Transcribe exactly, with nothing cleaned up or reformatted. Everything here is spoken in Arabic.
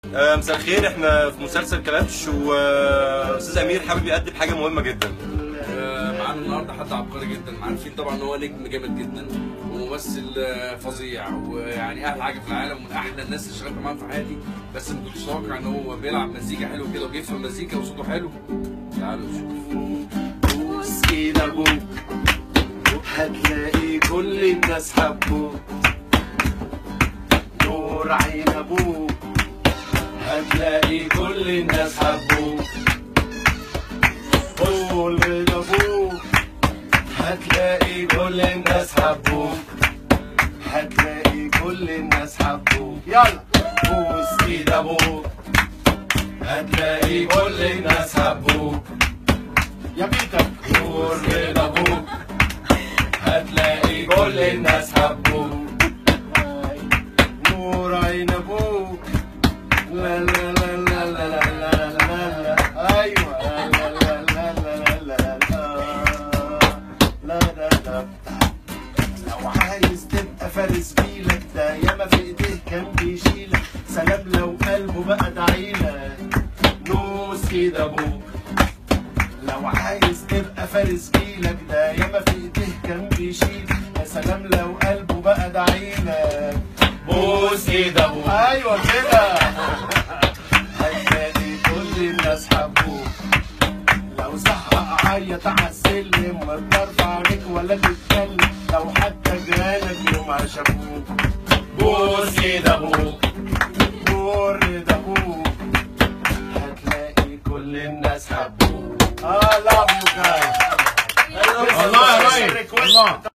آه، مساء الخير. احنا في مسلسل كلبش واستاذ امير حابب يقدم حاجه مهمه جدا. آه، معانا النهارده حد عبقري جدا، عارفين طبعا ان هو نجم جامد جدا وممثل آه، فظيع، ويعني احلى حاجه في العالم ومن احلى الناس اللي اشتغلت معاهم في حياتي. بس ما كنتش اتوقع ان هو بيلعب مزيكا حلو كده وبيفهم مزيكا وصوته حلو. تعالوا نشوف. بوس ايد ابوك هتلاقي كل الناس حبوك، نور عين ابوك هتلاقي كل الناس حبوك، قول ابوك هتلاقي كل الناس حبوك، هتلاقي كل الناس حبوك. يلا بوس ايد ابوك هتلاقي كل الناس حبوك، يا بيتك نور من ابوك هتلاقي كل الناس حبوك، نور عين ابوك لا لا لا لا لا لا لا لا لا ايوه لا لا لا لا لا لا لا لا لا. لو عايز تبقى فارس جيلك ده ياما في ايديه كان بيشيلك، سلام لو قلبه بقى دعيلك، نوس كده ابوك. لو عايز تبقى فارس جيلك ده ياما في ايديه كان بيشيلك، يا سلام لو قلبه بقى دعيلك، بوس ايد ابوك. ايوه كده هتلاقي كل الناس حبوك، لو زهق عيط على السلم ما ترفع عليك ولا تتكلم، لو حتى جيرانك يوم شافوك، بوس ايد ابوك نور ايد ابوك هتلاقي كل الناس حبوك. I love you guys. الله يا ريس الله.